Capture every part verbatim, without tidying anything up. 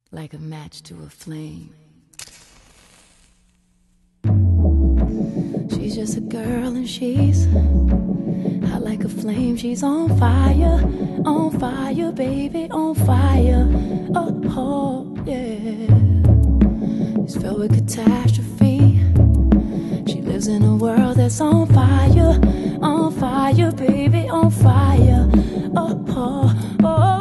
like a match to a flame. She's just a girl and she's hot like a flame. She's on fire, on fire, baby, on fire. Oh, oh yeah. It's filled with catastrophe. She lives in a world that's on fire, on fire, baby, on fire. Oh, oh, oh.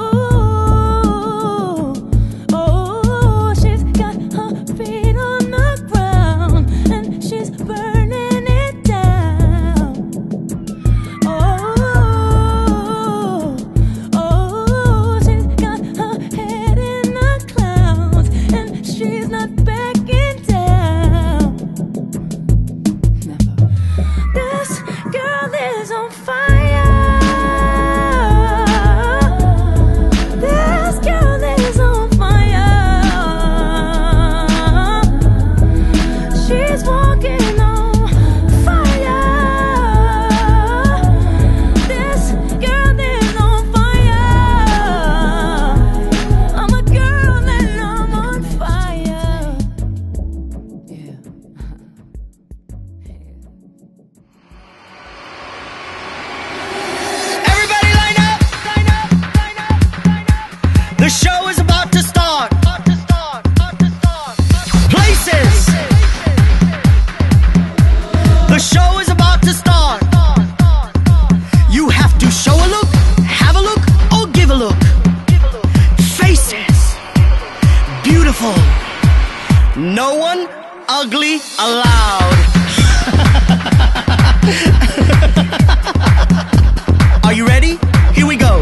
The show is about to start. Places. The show is about to start. You have to show a look, have a look, or give a look. Faces. Beautiful. No one ugly allowed. Are you ready? Here we go.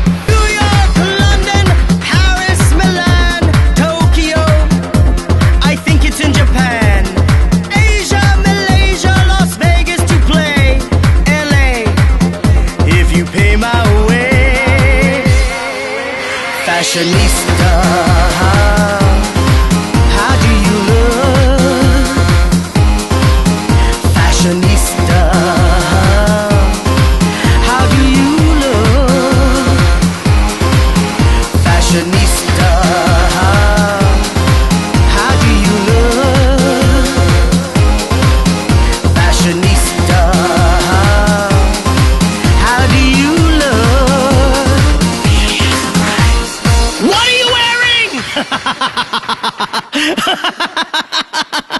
Fashionista, how do you look? Fashionista, how do you look? Fashionista, how do you look? Fashionista, how do you look? What are you wearing?